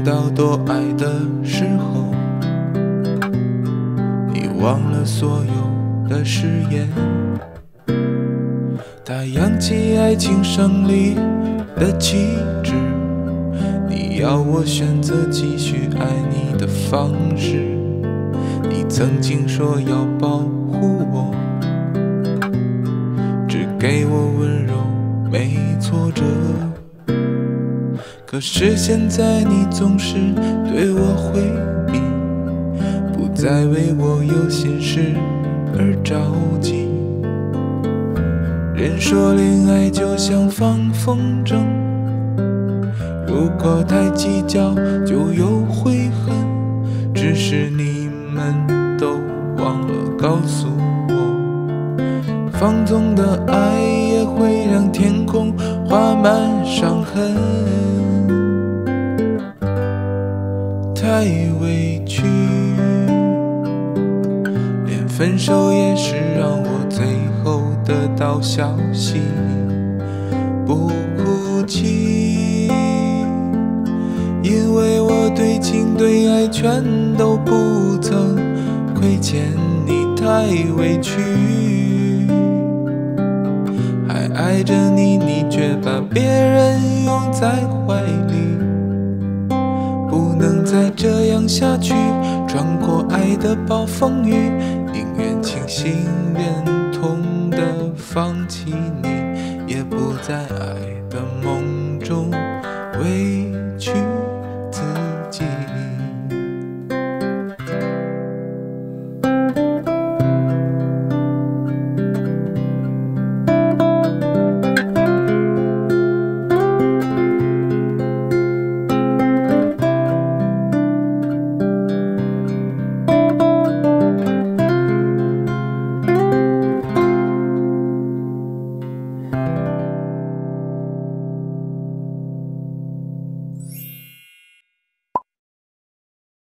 到多爱的时候，你忘了所有的誓言。它扬起爱情胜利的旗帜，你要我选择继续爱你的方式。你曾经说要保护我，只给我温柔没挫折，可是现在你总是对我回避，不再为我有心事而着急。人说恋爱就像放风筝，如果太计较就有悔恨，只是你们都忘了告诉我，放纵的爱也会让天空画满伤痕。太委屈，连分手也是让我最后得到消息，不哭泣，因为我对情对爱全都不曾亏欠你。太委屈，还爱着你，你却把别人拥在怀里，不能再这样下去，穿过爱的暴风雨，宁愿清醒忍痛的放弃你，也不在爱的梦中委屈。